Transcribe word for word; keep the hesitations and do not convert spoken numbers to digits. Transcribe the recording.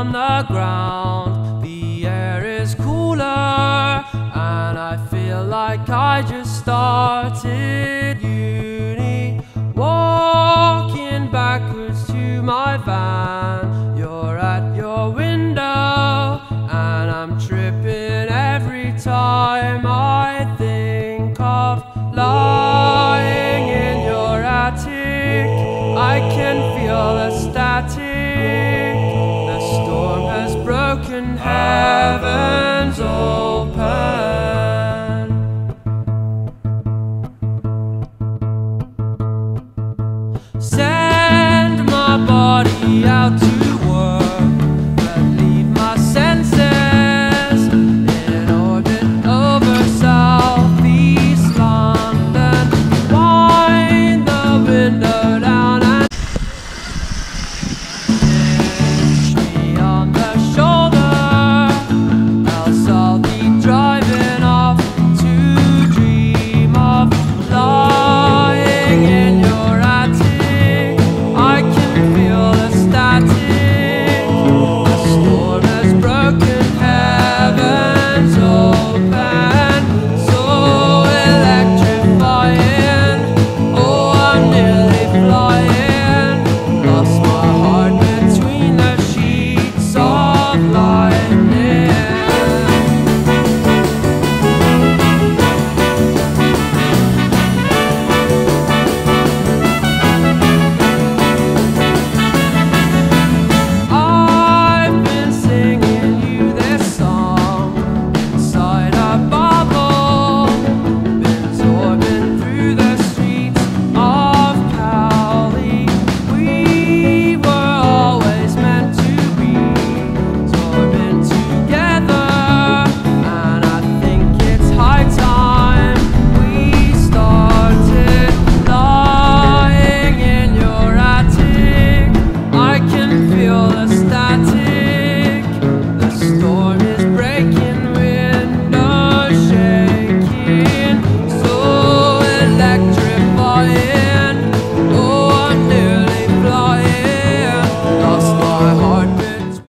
from the ground. The air is cooler, and I feel like I just started uni. Walking backwards to my van, you're at your window, and I'm tripping every time I